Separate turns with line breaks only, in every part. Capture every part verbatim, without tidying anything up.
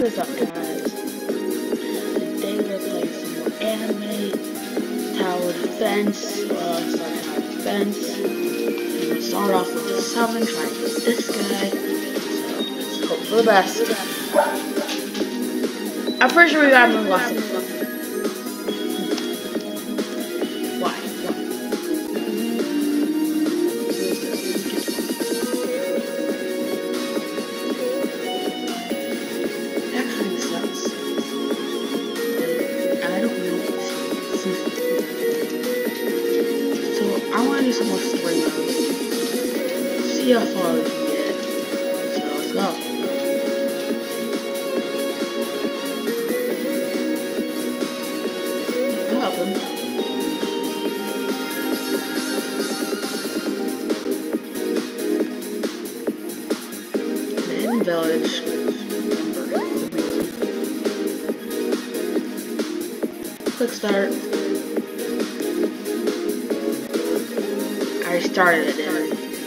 What's up, guys? Today we're playing some more anime tower defense. Uh, starting our defense. We're gonna start off with the summon, try to get this guy. So let's hope for the best. I'm pretty sure we got him in last episode. Why? Why? I want to do some more story mode. See how far we can get. So let's go. What happened? The Hidden Village. Quick start. I started it, didn't I?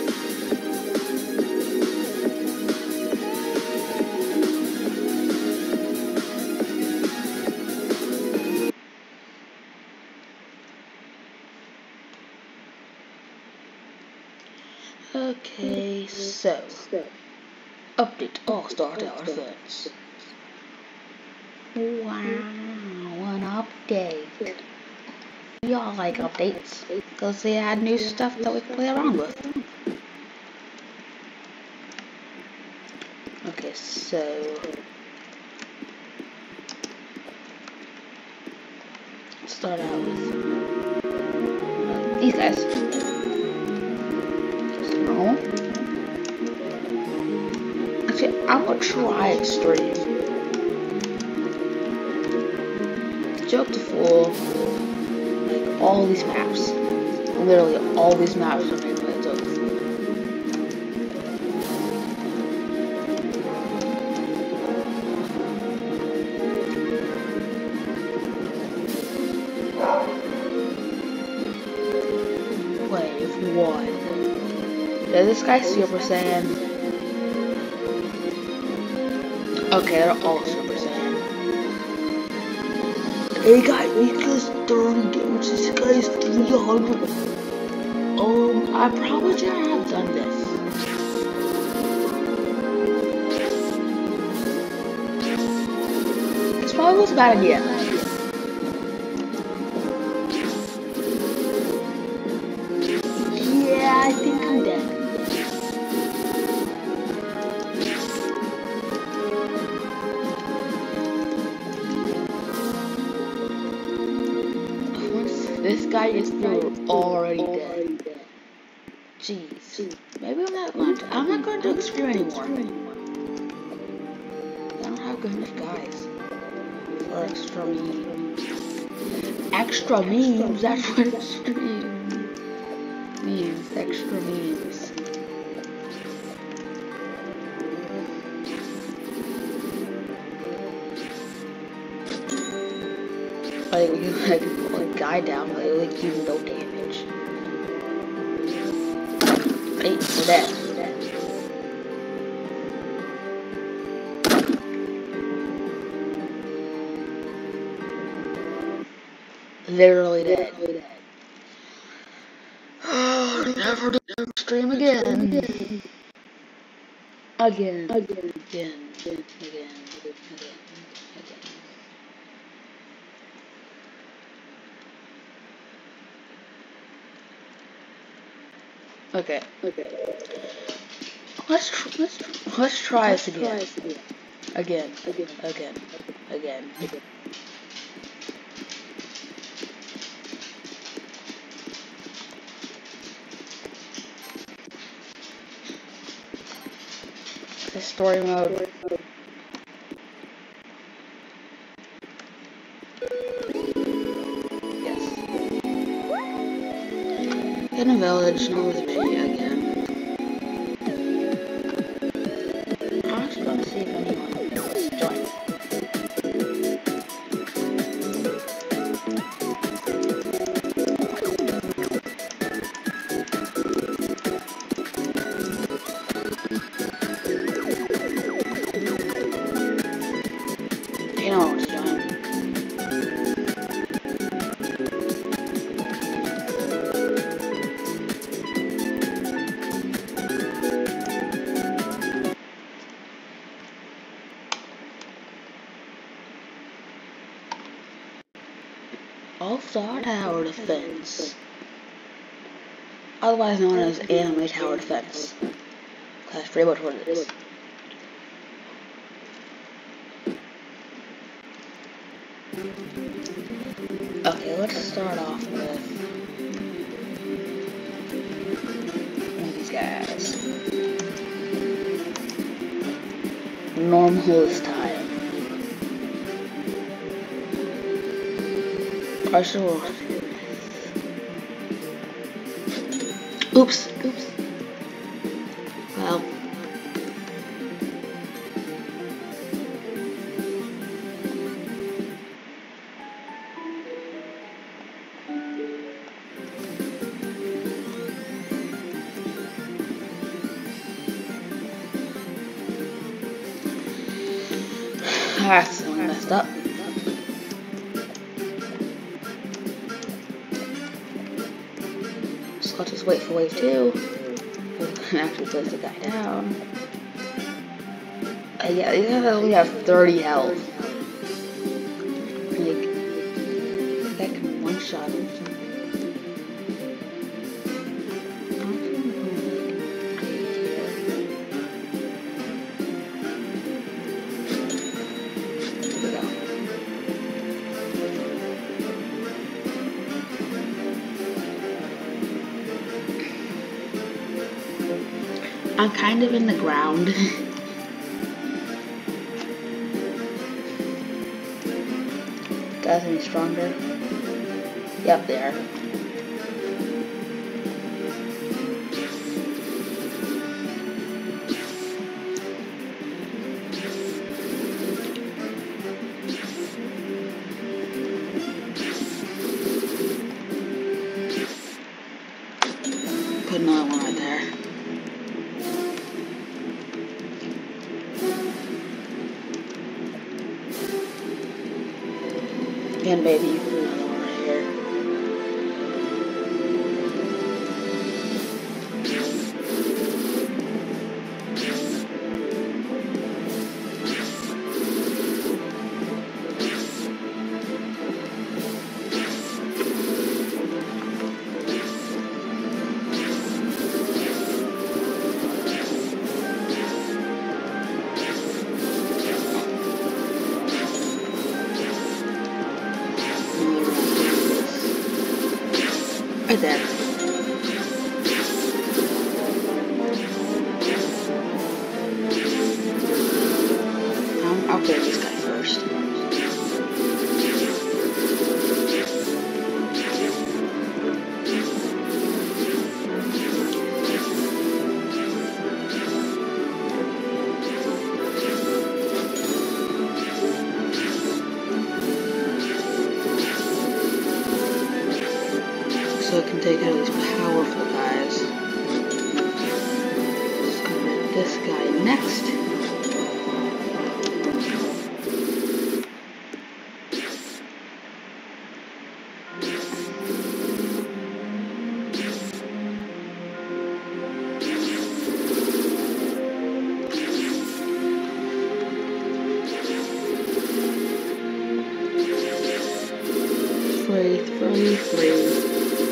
Okay, so update All-Star Tower Defense. Wow, an update. Y'all like updates because they add new stuff that we can play around with. Okay, so let's start out with uh, these guys. No. Actually, I'm gonna try extreme. Joke to fool. All these maps. Literally all these maps are made by Adobe. Wave one. Yeah, this guy's Super Saiyan. Okay, they're all Super Saiyan. Hey guys, because thirty damage, this guy's three hundred. Um, I probably shouldn't have done this. This probably was a bad idea. Yeah, I think I'm dead. This guy is still already dead. Jeez. Maybe I'm not going to, I'm not going to do extreme anymore. I don't have good enough guys for extra memes. Extra memes? That's what extreme means. Extra memes. Like, we can like pull a guy down, but like, like do no damage. Hey, we're dead. We're dead. Literally dead. Oh, never do stream again. Again. Again. Again. Again. Again. Again. Again. Okay. Okay. Let's tr let's tr let's try let's this again. Again. Again. Again. Again. Again. The story mode. Yes. In a village, no with P again. I'm actually going to see if anyone joins. Star Tower Defense, otherwise known as Anime Tower Defense. That's pretty much what it is. Okay, let's start off with one of these guys. Normal this time. Partial. Oops. Oops. Well. That's messed up. So I'll just wait for wave two. I can actually place the guy down. Uh, yeah, these guys only have thirty health. Like, that can one shot him. I'm kind of in the ground. Guys, any stronger? Yep, they are. Put another one right there. And maybe you can put another one right here. Right there. Um, I'll get this guy first. So I can take out these powerful guys. Just gonna hit this guy next. Three, three, three.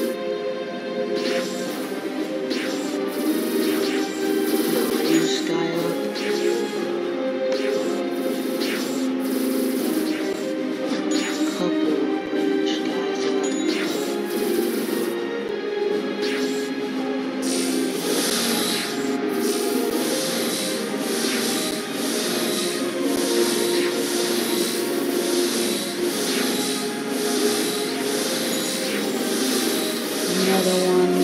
Another one.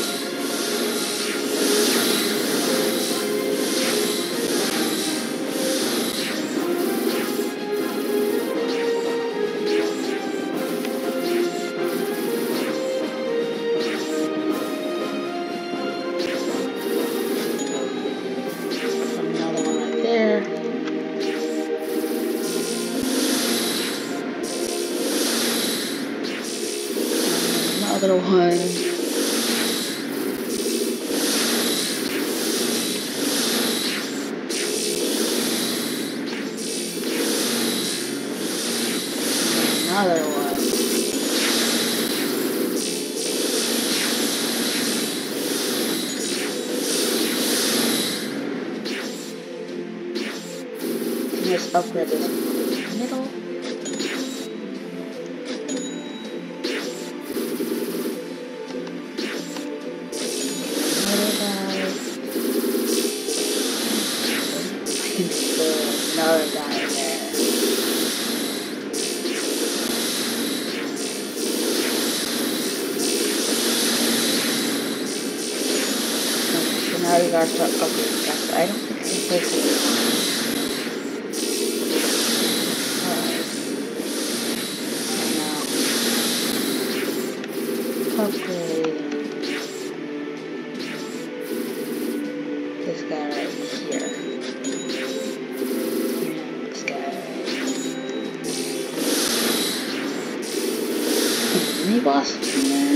Another one right there. Another one. Another one. Let's upgrade this middle. Middle guy. I can put another guy in there. Okay, so now you gotta start upgrading guys. I don't think I can place it. Upgrade this guy right here. And this guy right here. Mini boss in there.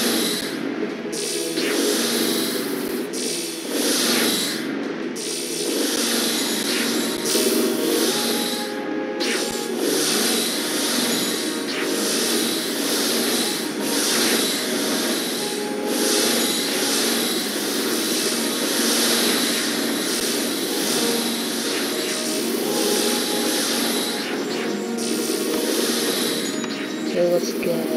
Okay, let's get uh,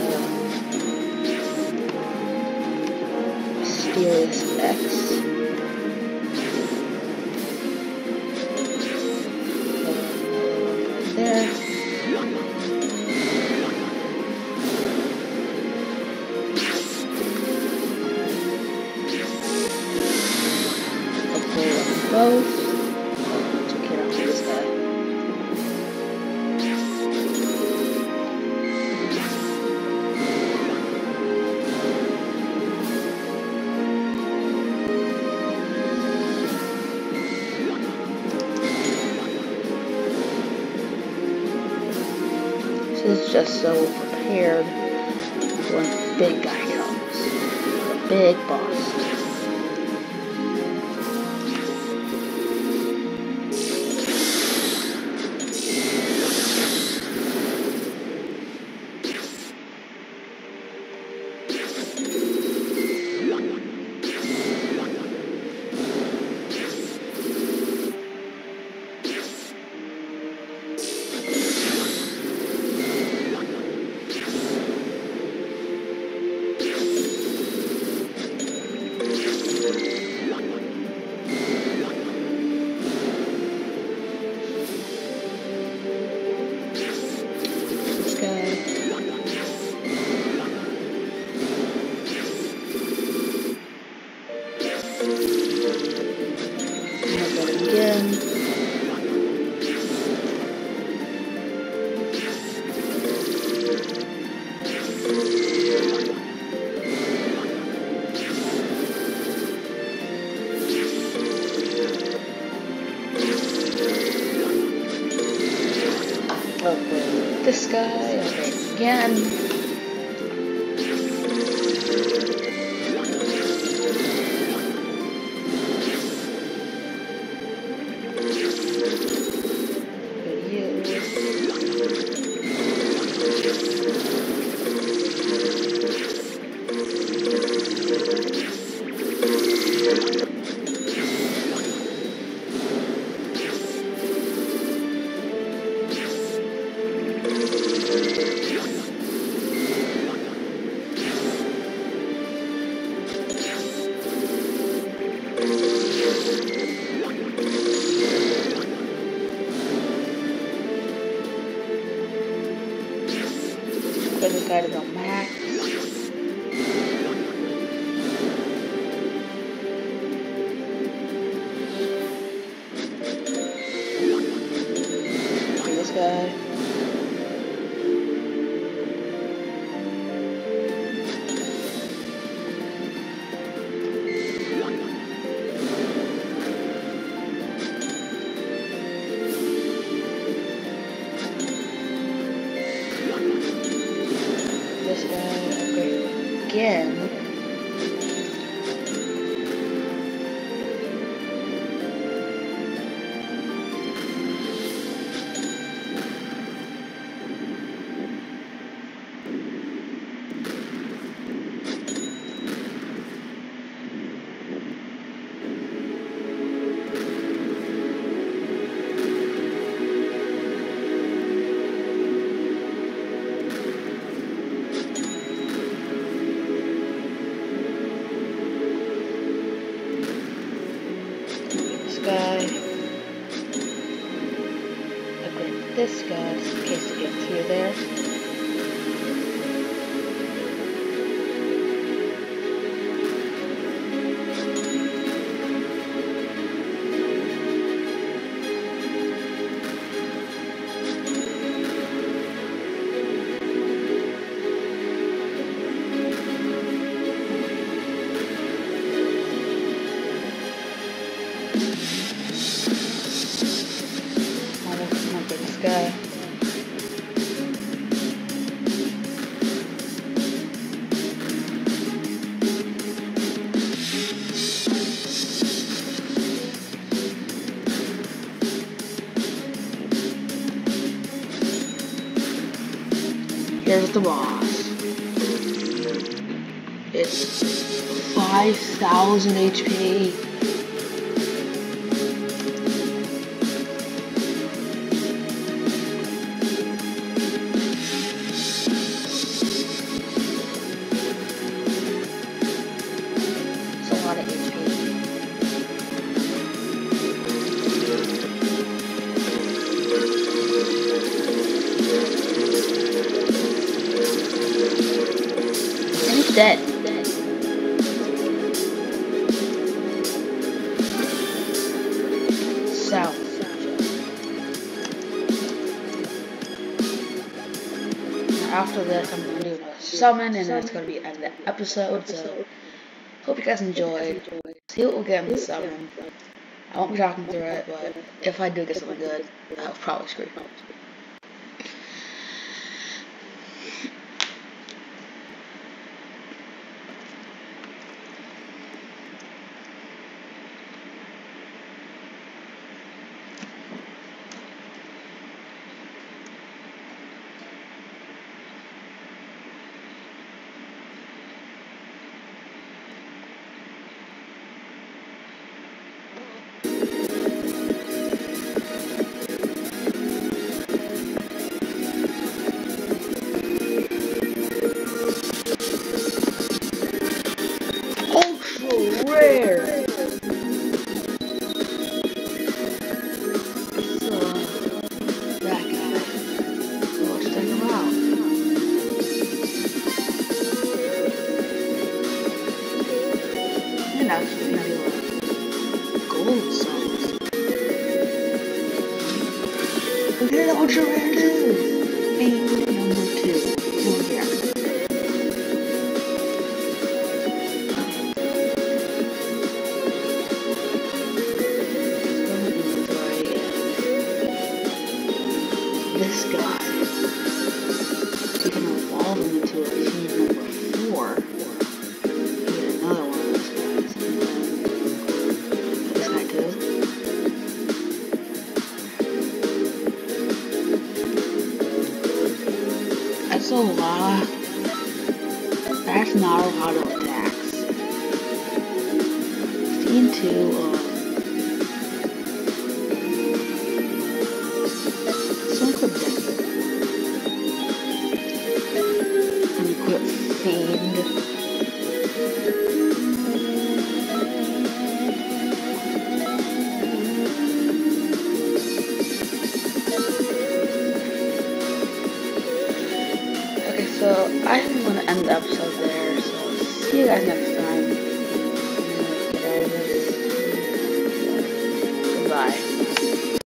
Mysterious X. There. Okay, both. Took care of this guy. This is just so prepared when the big guy comes. The big boss. Again. Okay, this guy, okay, again. Put this guy to the max. Okay, this guy. This guy. guy. Upgrade this guy in case it gets through there. Guy. Here's the boss. It's five thousand H P. Dead. South. After this, I'm going to do a summon, and that's going to be end of the episode. So, hope you guys enjoyed. See what we'll get in the summon. I won't be talking through it, but if I do get something good, I'll probably scream. Rare. So, that guy. So let's check him out. And actually, do gold songs. Look at ultra rare too. Being number two. Over here. This guy, we can evolve him into a team number four. Get another one of those guys. This guy too. That's a lot. That's not a lot of attacks. Scene two of Fiend. Okay, so I am going to end the episode there, so see you guys next time.